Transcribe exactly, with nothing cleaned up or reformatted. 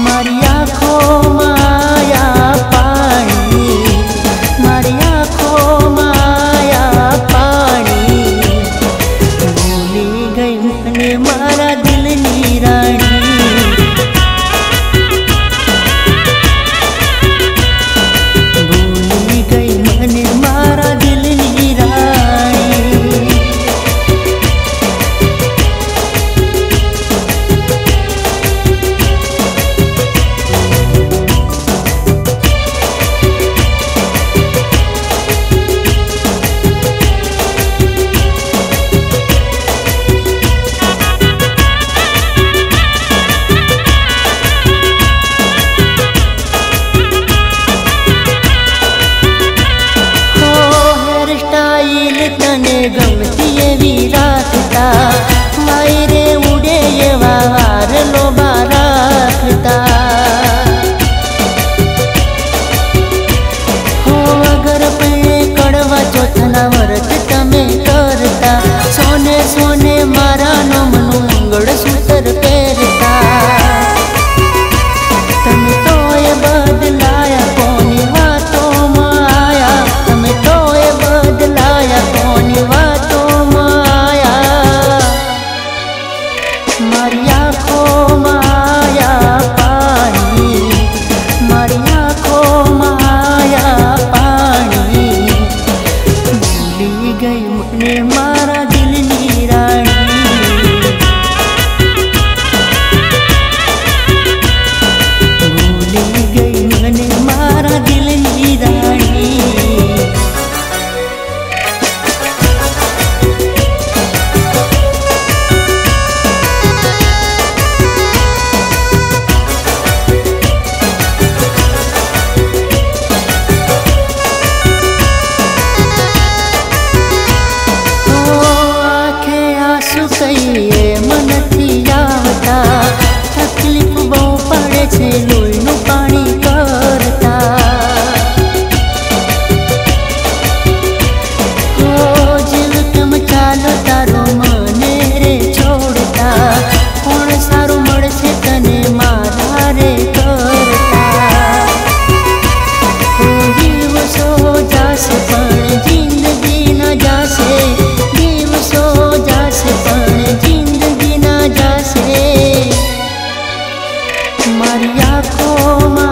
मारी आँखों माया पानी, मारी आँखों माया पानी, भूली गई मैंने मारा दिल नी रानी। भूली गई मैंने मारा दिल नी रानी। तने गमती ये विराटता मायरे उड़े ये वार लोबा राखता। हो अगर पहले कड़वा चौथना व्रत तमे करता, सोने सोने मारा नो मनु मंगल सूत्र पहरता। तमे तो ये बदलाया कोनी वातों में आया, तमे तो ये बदलाया कोनी वातों में आया। मारी आँखों माया पानी, मारी आँखों माया पानी, भूली गई मैंने मारा दिल नी रानी। भूली गई मैंने मारा दिल नी रानी। कहिए मन थी आवता, तकलीफ बहु पड़े छे लोहीनु पानी करता। ओ जीव केम चालो तारो मने रे छोड़ता, कोण सारू मळशे तने मारा रे करता। ओ दिवसो जासे पण जिंदगी न जासे, दिवसो जासे पण जिंदगी न जासे। मारी आँखों